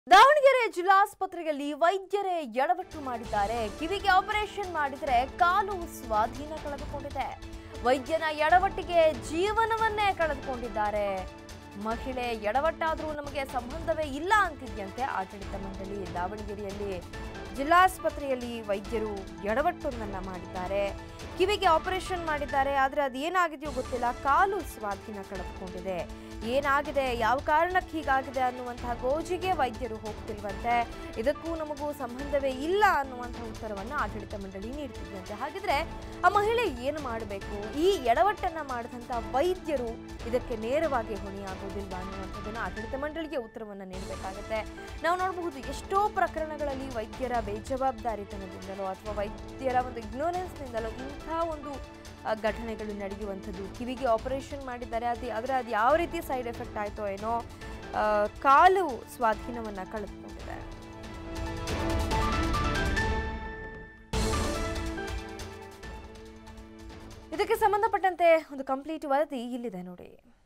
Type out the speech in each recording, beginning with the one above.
ದಾವಣಗೆರೆ ಜಿಲ್ಲಾಸ್ಪತ್ರೆಯಲ್ಲಿ ವೈದ್ಯರೇ ಎಡವಟ್ಟು ಮಾಡಿದ್ದಾರೆ. ಕಿವಿಗೆ ಆಪರೇಷನ್ ಮಾಡಿದರೆ ಕಾಲು ಸ್ವಾಧೀನ ಕಳೆದುಕೊಂಡಿದೆ. ವೈದ್ಯನ ಎಡವಟ್ಟಿಗೆ ಜೀವನವನ್ನೇ ಕಳೆದುಕೊಂಡಿದ್ದಾರೆ. ಮಹಿಳೆ ಎಡವಟ್ಟಾದರೂ ನಮಗೆ ಸಂಬಂಧವೇ ಇಲ್ಲ ಅಂತಿದ್ದಂತೆ ಆಡಳಿತ ಮಂಡಳಿ. ದಾವಣಗೆರೆಯಲ್ಲಿ ಜಿಲ್ಲಾಸ್ಪತ್ರೆಯಲ್ಲಿ ವೈದ್ಯರು ಎಡವಟ್ಟೊಂದನ್ನ ಮಾಡಿದ್ದಾರೆ. ಕಿವಿಗೆ ಆಪರೇಷನ್ ಮಾಡಿದ್ದಾರೆ. ಆದರೆ ಅದೇನಾಗಿದೆಯೋ ಗೊತ್ತಿಲ್ಲ, ಕಾಲು ಸ್ವಾಧೀನ ಕಳೆದುಕೊಂಡಿದೆ. ಏನಾಗಿದೆ, ಯಾವ ಕಾರಣಕ್ಕೆ ಹೀಗಾಗಿದೆ ಅನ್ನುವಂತಹ ಗೋಜಿಗೆ ವೈದ್ಯರು ಹೋಗ್ತಿಲ್ವಂತೆ. ಇದಕ್ಕೂ ನಮಗೂ ಸಂಬಂಧವೇ ಇಲ್ಲ ಅನ್ನುವಂತಹ ಉತ್ತರವನ್ನು ಆಡಳಿತ ಮಂಡಳಿ ನೀಡ್ತಿದ್ದಂತೆ. ಹಾಗಿದ್ರೆ ಆ ಮಹಿಳೆ ಏನು ಮಾಡಬೇಕು? ಈ ಎಡವಟ್ಟನ್ನ ಮಾಡಿದಂಥ ವೈದ್ಯರು ಇದಕ್ಕೆ ನೇರವಾಗಿ ಹೊಣೆಯಾಗೋದಿಲ್ವಾ ಅನ್ನುವಂಥದ್ದನ್ನು ಆಡಳಿತ ಮಂಡಳಿಗೆ ಉತ್ತರವನ್ನು ನೀಡಬೇಕಾಗುತ್ತೆ. ನಾವು ನೋಡಬಹುದು, ಎಷ್ಟೋ ಪ್ರಕರಣಗಳಲ್ಲಿ ವೈದ್ಯರ ಬೇಜವಾಬ್ದಾರಿತನದಿಂದಲೋ ಅಥವಾ ವೈದ್ಯರ ಒಂದು ಇಗ್ನೋರೆನ್ಸ್ನಿಂದಲೋ ಇಂಥ ಒಂದು ಘಟನೆಗಳು ನಡೆಯುವಂಥದ್ದು. ಕಿವಿಗೆ ಆಪರೇಷನ್ ಮಾಡಿದ್ದಾರೆ, ಆದರೆ ಅದು ಯಾವ ರೀತಿ ಸೈಡ್ ಎಫೆಕ್ಟ್ ಆಯಿತೋ ಏನೋ, ಕಾಲು ಸ್ವಾಧೀನವನ್ನು ಕಳೆದುಕೊಂಡಿದೆ. ಇದಕ್ಕೆ ಸಂಬಂಧಪಟ್ಟಂತೆ ಒಂದು ಕಂಪ್ಲೀಟ್ ವರದಿ ಇಲ್ಲಿದೆ ನೋಡಿ.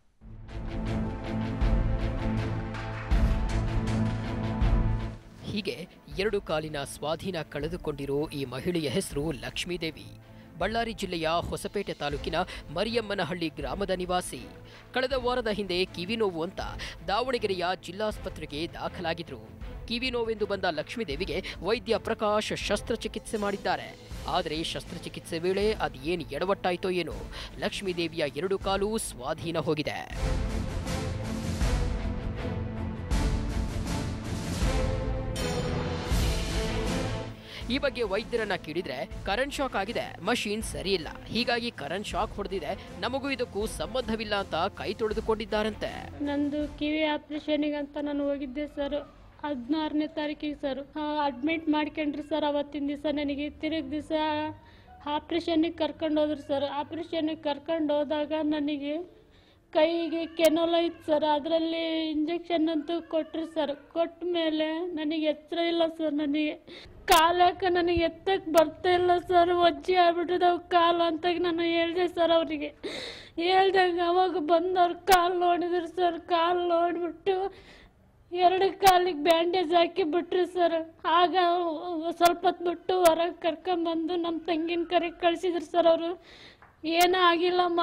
ಹೀಗೆ ಎರಡು ಕಾಲಿನ ಸ್ವಾಧೀನ ಕಳೆದುಕೊಂಡಿರೋ ಈ ಮಹಿಳೆಯ ಹೆಸರು ಲಕ್ಷ್ಮೀದೇವಿ. ಬಳ್ಳಾರಿ ಜಿಲ್ಲೆಯ ಹೊಸಪೇಟೆ ತಾಲೂಕಿನ ಮರಿಯಮ್ಮನಹಳ್ಳಿ ಗ್ರಾಮದ ನಿವಾಸಿ. ಕಳೆದ ವಾರದ ಹಿಂದೆ ಕಿವಿ ನೋವು ಅಂತ ದಾವಣಗೆರೆಯ ಜಿಲ್ಲಾಸ್ಪತ್ರೆಗೆ ದಾಖಲಾಗಿದ್ರು. ಕಿವಿ ನೋವೆಂದು ಬಂದ ಲಕ್ಷ್ಮೀದೇವಿಗೆ ವೈದ್ಯ ಪ್ರಕಾಶ್ ಶಸ್ತ್ರಚಿಕಿತ್ಸೆ ಮಾಡಿದ್ದಾರೆ. ಆದರೆ ಶಸ್ತ್ರಚಿಕಿತ್ಸೆ ವೇಳೆ ಅದೇನು ಎಡವಟ್ಟಾಯಿತೋ ಏನೋ, ಲಕ್ಷ್ಮೀದೇವಿಯ ಎರಡು ಕಾಲು ಸ್ವಾಧೀನ ಹೋಗಿದೆ. ಈ ಬಗ್ಗೆ ವೈದ್ಯರನ್ನ ಕೇಳಿದ್ರೆ ಕರೆಂಟ್ ಶಾಕ್ ಆಗಿದೆ, ಮಷೀನ್ ಸರಿಯಿಲ್ಲ, ಹೀಗಾಗಿ ಕರೆಂಟ್ ಶಾಕ್ ಹೊಡೆದಿದೆ, ನಮಗೂ ಇದಕ್ಕೂ ಸಂಬಂಧವಿಲ್ಲ ಅಂತ ಕೈ ತೊಳೆದುಕೊಂಡಿದ್ದಾರಂತೆ. ನಂದು ಕಿವಿ ಆಪರೇಷನ್ಗೆ ಅಂತ ನಾನು ಹೋಗಿದ್ದೆ ಸರ್, 16ನೇ ತಾರೀಕಿಗೆ ಸರ್ ಅಡ್ಮಿಟ್ ಮಾಡ್ಕೊಂಡ್ರಿ ಸರ್. ಅವತ್ತಿನ ದಿವಸ ನನಗೆ ತಿರುಗಿ ದಿವಸ ಆಪ್ರೇಷನ್ಗೆ ಕರ್ಕೊಂಡು ಹೋದ್ರು ಸರ್. ಆಪ್ರೇಷನ್ಗೆ ಕರ್ಕೊಂಡು ಹೋದಾಗ ನನಗೆ ಕೈಗೆ ಕೆನೋಲ ಇತ್ತು ಸರ್, ಅದರಲ್ಲಿ ಇಂಜೆಕ್ಷನ್ ಅಂತೂ ಕೊಟ್ಟರು ಸರ್. ಕೊಟ್ಟ ಮೇಲೆ ನನಗೆ ಎಚ್ಚರ ಇಲ್ಲ ಸರ್. ನನಗೆ ಕಾಲಕ್ಕೆ ನನಗೆ ಎತ್ತಕ್ಕೆ ಬರ್ತಾ ಇಲ್ಲ ಸರ್, ಒಜ್ಜೆ ಆಗ್ಬಿಟ್ಟಿದ್ದಾವೆ ಕಾಲು ಅಂತ ನಾನು ಹೇಳಿದೆ ಸರ್. ಅವರಿಗೆ ಹೇಳ್ದಾಗ ಅವಾಗ ಬಂದವ್ರು ಕಾಲು ನೋಡಿದ್ರು ಸರ್. ಕಾಲು ನೋಡಿಬಿಟ್ಟು ಎರಡು ಕಾಲಿಗೆ ಬ್ಯಾಂಡೇಜ್ ಹಾಕಿಬಿಟ್ರು ಸರ್. ಆಗ ಸ್ವಲ್ಪ ಹೊತ್ತು ಬಿಟ್ಟು ಹೊರಗೆ ಕರ್ಕೊಂಬಂದು ನಮ್ಮ ತಂಗಿನ ಕರೆಗೆ ಕಳಿಸಿದ್ರು ಸರ್. ಅವರು ಏನೂ ಆಗಿಲ್ಲಮ್ಮ,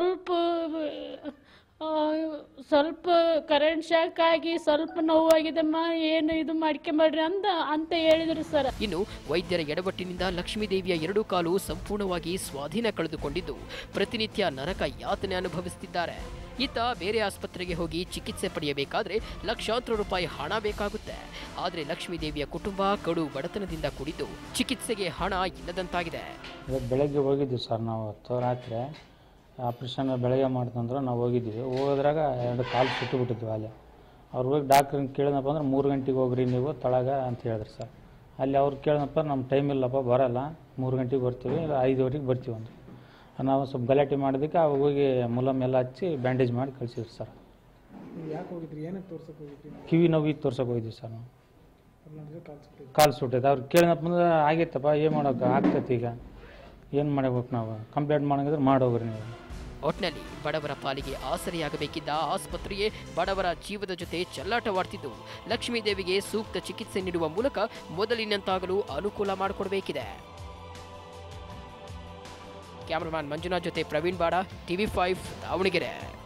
ಸ್ವಲ್ಪ ಕರೆಂಟ್ ಶಾಕ್ ಆಗಿ ಸ್ವಲ್ಪ ನೋವಾಗಿದೆಮ್ಮ, ಏನು ಇದು ಮಾಡ್ಕೊಂಬೇಡ್ರಿ ಅಂತ ಹೇಳಿದ್ರು ಸರ್. ಇನ್ನು ವೈದ್ಯರ ಎಡವಟ್ಟಿನಿಂದ ಲಕ್ಷ್ಮೀದೇವಿಯ ಎರಡು ಕಾಲು ಸಂಪೂರ್ಣವಾಗಿ ಸ್ವಾಧೀನ ಕಳೆದುಕೊಂಡಿದ್ದು ಪ್ರತಿನಿತ್ಯ ನರಕ ಯಾತನೆ ಅನುಭವಿಸುತ್ತಿದ್ದಾರೆ. ಈತ ಬೇರೆ ಆಸ್ಪತ್ರೆಗೆ ಹೋಗಿ ಚಿಕಿತ್ಸೆ ಪಡೆಯಬೇಕಾದ್ರೆ ಲಕ್ಷಾಂತರ ರೂಪಾಯಿ ಹಣ ಬೇಕಾಗುತ್ತೆ. ಆದರೆ ಲಕ್ಷ್ಮೀದೇವಿಯ ಕುಟುಂಬ ಕಡು ಬಡತನದಿಂದ ಕೂಡಿದ್ದು ಚಿಕಿತ್ಸೆಗೆ ಹಣ ಇಲ್ಲದಂತಾಗಿದೆ. ಬೆಳಗ್ಗೆ ಹೋಗಿದ್ವಿ ಸರ್, ನಾವು ರಾತ್ರಿ ಆಪ್ರೇಷನ್ ಬೆಳಗ್ಗೆ ಮಾಡ್ತಂದ್ರೆ ನಾವು ಹೋಗಿದ್ದೀವಿ. ಹೋಗೋದ್ರಾಗ ಎರಡು ಕಾಲು ಸುಟ್ಟುಬಿಟ್ಟಿದ್ವಿ. ಅಲ್ಲಿ ಅವ್ರು ಹೋಗಿ ಡಾಕ್ಟ್ರನ್ನ ಕೇಳಿದಪ್ಪ ಅಂದ್ರೆ 3 ಗಂಟೆಗೆ ಹೋಗ್ರಿ ನೀವು ತಳಗ ಅಂತ ಹೇಳಿದ್ರು ಸರ್. ಅಲ್ಲಿ ಅವ್ರು ಕೇಳಿದಪ್ಪ ನಮ್ಮ ಟೈಮ್ ಇಲ್ಲಪ್ಪ, ಬರೋಲ್ಲ, 3 ಗಂಟೆಗೆ ಬರ್ತೀವಿ, 5 ಬರ್ತೀವಿ ಅಂತ ನಾವು ಸ್ವಲ್ಪ ಗಲಾಟೆ ಮಾಡೋದಕ್ಕೆ ಅವಾಗ ಹೋಗಿ ಮುಲಮೆಲ್ಲ ಹಚ್ಚಿ ಬ್ಯಾಂಡೇಜ್ ಮಾಡಿ ಕಳಿಸಿದ್ರು ಸರ್. ಯಾಕೆ ಹೋಗಿದ್ರಿ, ಏನಕ್ಕೆ ತೋರ್ಸಕ್ಕೆ ಹೋಗಿದ್ರಿ? ಕಿವಿ ನೋವಿಗೆ ತೋರ್ಸಕ್ಕೆ ಹೋಗಿದ್ವಿ ಸರ್ ನಾವು. ಕಾಲು ಸುಟ್ಟೈತೆ. ಅವ್ರು ಕೇಳಿದಪ್ಪ ಅಂದ್ರೆ ಆಗೈತಪ್ಪ, ಏನು ಮಾಡೋಕೆ ಆಗ್ತೈತಿ, ಈಗ ಏನು ಮಾಡಬೇಕು, ನಾವು ಕಂಪ್ಲೇಂಟ್ ಮಾಡೋಂಗಿದ್ರೆ ಮಾಡೋಗ್ರಿ ನೀವು. ಒಟ್ನಲ್ಲಿ ಬಡವರ ಪಾಲಿಗೆ ಆಸರೆಯಾಗಬೇಕಿದ್ದ ಆಸ್ಪತ್ರೆಯೇ ಬಡವರ ಜೀವದ ಜೊತೆ ಚೆಲ್ಲಾಟವಾಡ್ತಿದ್ದು ಲಕ್ಷ್ಮೀದೇವಿಗೆ ಸೂಕ್ತ ಚಿಕಿತ್ಸೆ ನೀಡುವ ಮೂಲಕ ಮೊದಲಿನಂತಾಗಲು ಅನುಕೂಲ ಮಾಡಿಕೊಡಬೇಕಿದೆ. ಕ್ಯಾಮರಾಮನ್ ಮಂಜುನಾಥ್ ಜೊತೆ ಪ್ರವೀಣ್ ಬಾಡ, TV5 ದಾವಣಗೆರೆ.